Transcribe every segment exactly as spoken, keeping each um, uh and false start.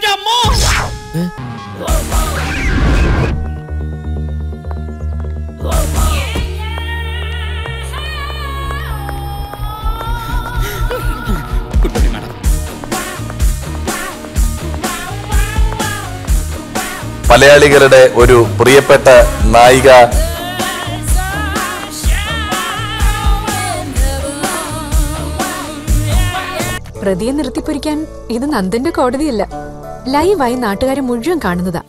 മലയാളികളുടെ ഒരു പ്രിയപ്പെട്ട നായിക പ്രതിയെ നിർത്തിപ്പൊരിക്കാൻ ഇത് നന്ദന്റെ കോടതിയല്ല, ലൈവായി നാട്ടുകാരെ മുഴുവൻ കാണുന്നതാ.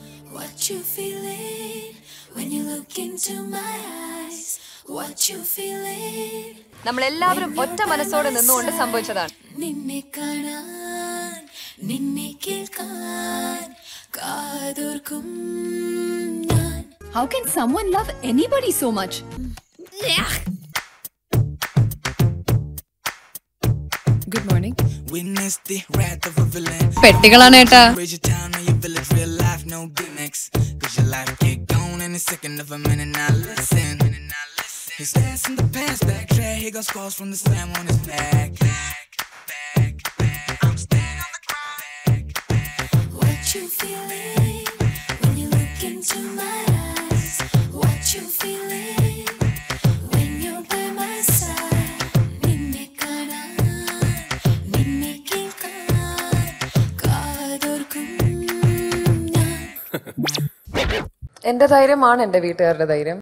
നമ്മളെല്ലാവരും ഒറ്റ മനസ്സോടെ നിന്നുകൊണ്ട് സംഭവിച്ചതാണ്. How can someone love anybody so much? Good morning. Witness the wrath of a villain. പെട്ടികളാണ് ഏട്ടാ. Raise your town on your village, real life, no gimmicks. Cause your life get gone in a second of a minute, now listen. His ass in the past, backtrack. He got scars from the slam on his back. Back, back, back. I'm staying on the ground. Back, back. What you feeling when you look into my eyes? What you feeling when you're by my side? Ninne kana, ninne kilkan, kaadorkum naan. എന്റെ ധൈര്യമാണ് എന്റെ വീട്ടുകാരുടെ ധൈര്യം.